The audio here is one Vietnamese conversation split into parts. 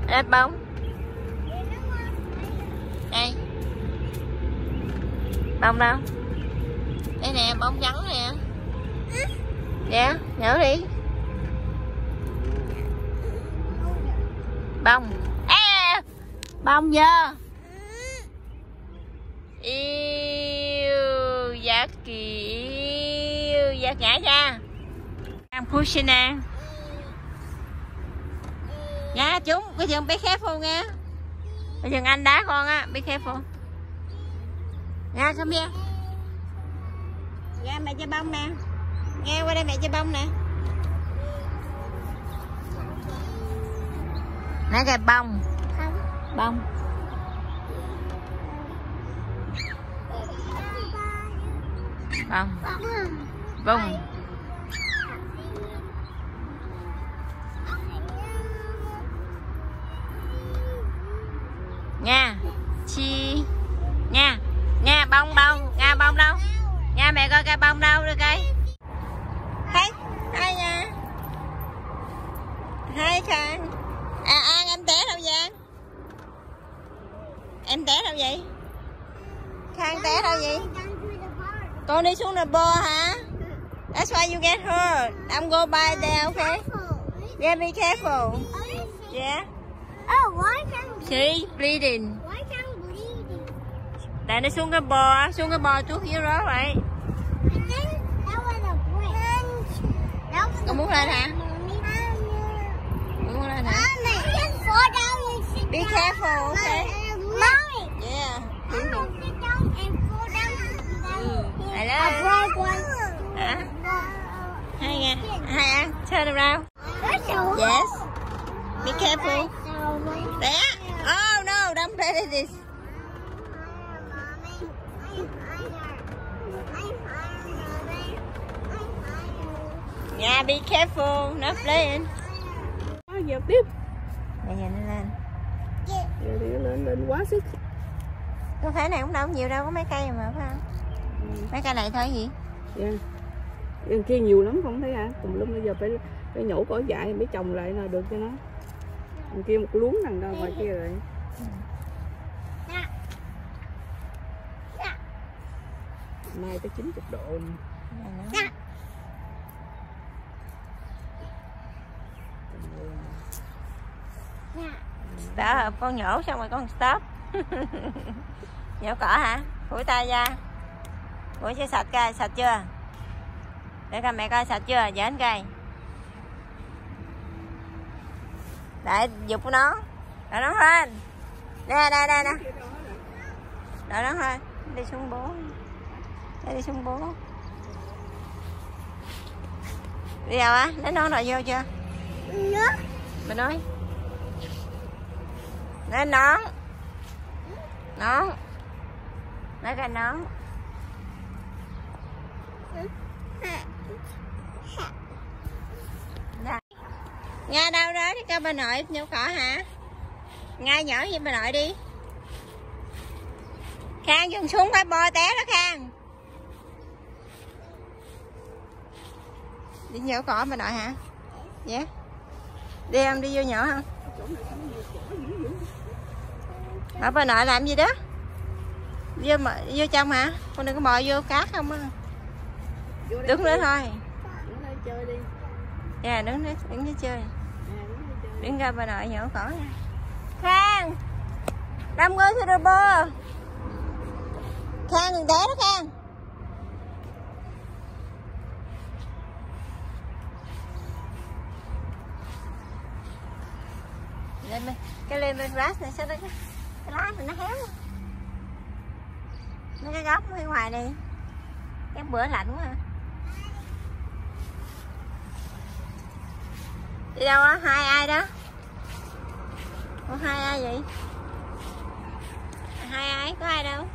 Đây bông. Đây. Bông đâu? Đây nè, bông trắng nè. Dạ, nhổ đi. Bông. À, bông dơ. Yêu, giác kỳ yêu, giác nhảy ra. I'm pushing nè. Nha chúng, cái chừng be careful nha. Cái chừng anh đá con á, be careful. Nha, come here. Nha, mẹ chơi bông nè. Nghe qua đây mẹ chơi bông nè. Nãy cái bông. Bông. Bông. Bông. Nha. Chi. Nha. Nha bông bông. Nha bông đâu? Nha mẹ coi cây bông đâu đưa cây. Thấy. Hay nha. Hay Khang. À An em té đâu vậy? Em té đâu vậy? Khang té đâu vậy? Con đi xuống bờ hả? That's why you get hurt. I'm go by there, okay? Yeah, be careful. Yeah. Oh, why can't See, bleeding. why can't bleeding? Tại nó xuống cái bờ trước dưới đó vậy. I think that was a branch. That was Con muốn lên hả? Mommy. Con muốn lên hả? Mommy, you can fall down and sit Be down. careful, okay? Mommy, Yeah. I'm gonna sit down and fall down. Lại A lên. broke one. Hả? Hay nha. Hay ăn. Turn around. That's a Yes. Be careful. Mommy. Té. Oh no, don't play with this. Yeah, be careful, not playing. Giờ tiếp. Bây giờ nó lên. Giờ thì nó lên quá sức. Có thể này cũng đâu nhiều đâu, có mấy cây mà phải không? Mấy cây này thôi gì? Dạ. Bên kia nhiều lắm không thấy hả? Tùm lum bây giờ phải nhổ cỏ dại mới trồng lại là được cho nó. Bên kia một luống đằng đâu ngoài kia rồi. Mai tới 90 độ. Đó, con nhổ xong rồi con stop. Nhổ cỏ hả? Phủi tay ra. Phủi cho sạch coi, sạch chưa? Để coi mẹ coi sạch chưa, dễn cây. Để giục nó. Đợi nó lên. Đây nè. Đợi nó thôi. Đi xuống bố. Đi xuống bố. Đi đâu á? Lấy nón rồi vô chưa? Mình nói. Lấy nón. Nón. Lấy cái nón. Đây. Nga đâu đó đi coi bà nội nhổ cỏ hả? Nga nhỏ với bà nội đi. Khang dùng xuống phải bò té đó Khang. Đi nhổ cỏ bà nội hả? Dạ. Yeah. Đi không? Đi vô nhổ không? Ở bà nội làm gì đó? Vô trong hả? Con đừng có bò vô cát không á. Đứng đó thôi. Dạ đứng đó chơi. Đứng ra bà nội nhổ cỏ nha. Khang. Đâm ngơi thì rồi bơ. Khang đừng té đó Khang. Lên bên, cái lên bên grass này sao đó cái lá mình nó héo. Mấy cái gốc phía ngoài đây. Cái bữa lạnh quá à. Đi đâu á? Hai ai đó? Ủa hai ai vậy? Hai ai? Có ai đâu?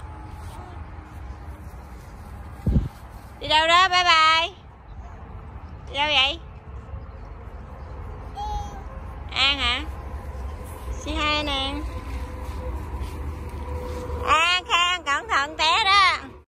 Đi đâu đó? Bye bye. Đi đâu vậy? An hả? Say hi nè.